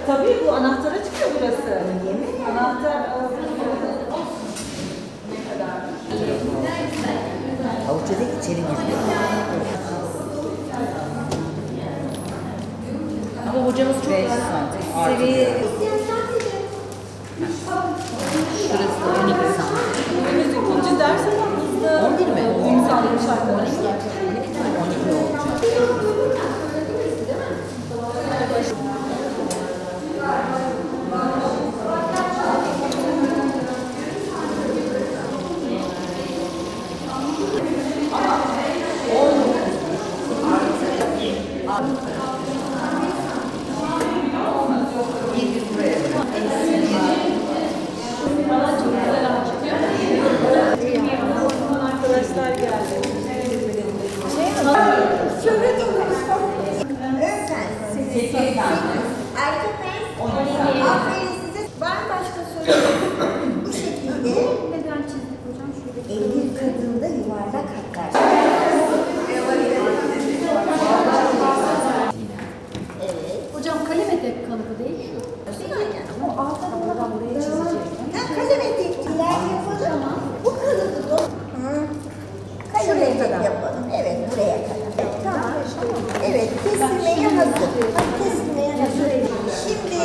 Tabii bu anahtara çıkıyor burası. Anahtar ne kadar? Avuçça'da içeri giriyor. Ama hocamız çok Seviye... Şurası da 12 santim. müzik ikinci ders ama hızlı 11 mi? uyum sağlamış arkadaşlar. 12 olacak. Arkadaşlar geldi. Aferin size. Var mı başka soru? Bu şekilde. Neden çizdik hocam? Şurada. Evli kadında yuvarlak hatlar. Evet. Hocam kalem etek kalıbı değil şu. O altta da buraya çizeceğiz. Kalem etekçiler yapalım. Bu kalıbı da kalem etek yapalım. Evet, buraya kadar. Tamam. Evet, kesilmeye hazır. Kesilmeye hazır. Şimdi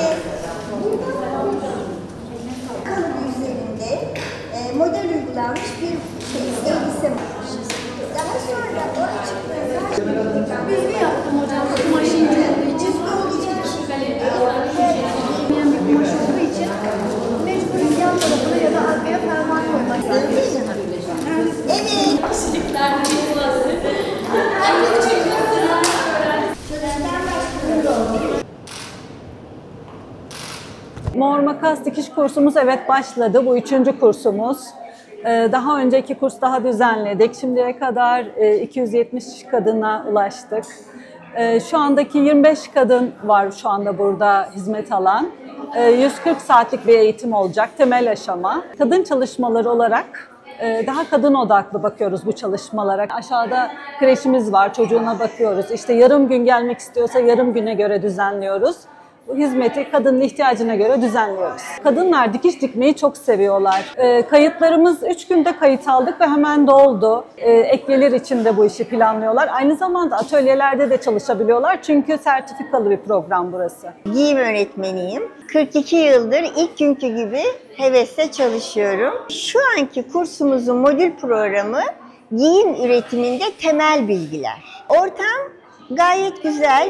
kalıbı üzerinde model uygulanmış bir elbise var. Daha sonra o açıklarına Büyü yaptım hocam. Kumaşın olduğu için. olacak şekilde Yani bir kumaş olduğu için mecbur yan tarafına ya da arkaya fermuar koymak lazım. Evet. Mor makas dikiş kursumuz evet başladı. Bu 3. kursumuz. Daha önceki kurs daha düzenledik. Şimdiye kadar 270 kadına ulaştık. Şu andaki 25 kadın var şu anda burada hizmet alan. 140 saatlik bir eğitim olacak temel aşama. Kadın çalışmaları olarak daha kadın odaklı bakıyoruz bu çalışmalara. Aşağıda kreşimiz var, çocuğuna bakıyoruz. İşte yarım gün gelmek istiyorsa yarım güne göre düzenliyoruz. Bu hizmeti kadının ihtiyacına göre düzenliyoruz. Kadınlar dikiş dikmeyi çok seviyorlar. Kayıtlarımız 3 günde kayıt aldık ve hemen doldu. Ek gelir için de bu işi planlıyorlar. Aynı zamanda atölyelerde de çalışabiliyorlar çünkü sertifikalı bir program burası. Giyim öğretmeniyim. 42 yıldır ilk günkü gibi hevesle çalışıyorum. Şu anki kursumuzun modül programı giyim üretiminde temel bilgiler. Ortam gayet güzel,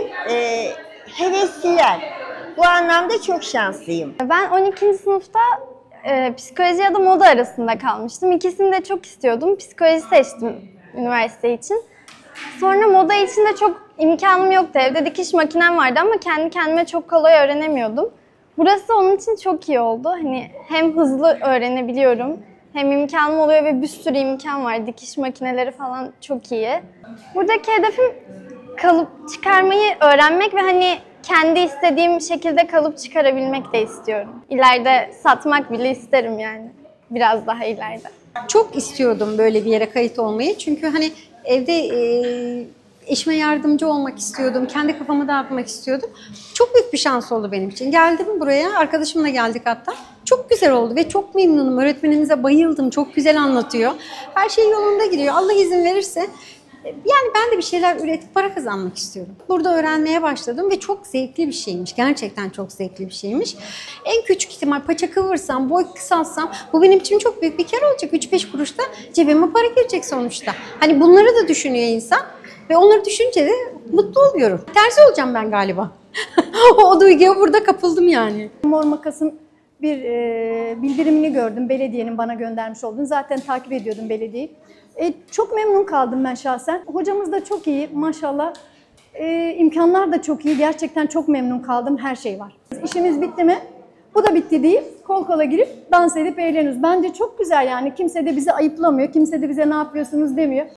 hevesliler. Bu anlamda çok şanslıyım. Ben 12. sınıfta psikoloji ya da moda arasında kalmıştım. İkisini de çok istiyordum. Psikoloji seçtim üniversite için. Sonra moda için de çok imkanım yoktu. Evde dikiş makinem vardı ama kendi kendime çok kolay öğrenemiyordum. Burası onun için çok iyi oldu. Hani hem hızlı öğrenebiliyorum, hem imkanım oluyor ve bir sürü imkan var. Dikiş makineleri falan çok iyi. Buradaki hedefim kalıp çıkarmayı öğrenmek ve hani kendi istediğim şekilde kalıp çıkarabilmek de istiyorum. İleride satmak bile isterim yani. Biraz daha ileride. Çok istiyordum böyle bir yere kayıt olmayı. Çünkü hani evde eşime yardımcı olmak istiyordum. Kendi kafamı dağıtmak istiyordum. Çok büyük bir şans oldu benim için. Geldim buraya. Arkadaşımla geldik hatta. Çok güzel oldu ve çok memnunum. Öğretmenimize bayıldım. Çok güzel anlatıyor. Her şey yolunda gidiyor. Allah izin verirse yani ben de bir şeyler üretip para kazanmak istiyorum. Burada öğrenmeye başladım ve çok zevkli bir şeymiş. Gerçekten çok zevkli bir şeymiş. En küçük ihtimal paça kıvırsam, boy kısaltsam bu benim için çok büyük bir kar olacak. 3-5 kuruşta cebime para girecek sonuçta. Hani bunları da düşünüyor insan ve onları düşünce de mutlu oluyorum. Terzi olacağım ben galiba. O duyguya burada kapıldım yani. Mor makasın bir bildirimini gördüm. Belediyenin bana göndermiş olduğunu. Zaten takip ediyordum belediyeyi. Çok memnun kaldım ben şahsen. Hocamız da çok iyi maşallah. İmkanlar da çok iyi. Gerçekten çok memnun kaldım. Her şey var. İşimiz bitti mi? Bu da bitti deyip kol kola girip dans edip eğleniyoruz. Bence çok güzel yani. Kimse de bizi ayıplamıyor. Kimse de bize ne yapıyorsunuz demiyor.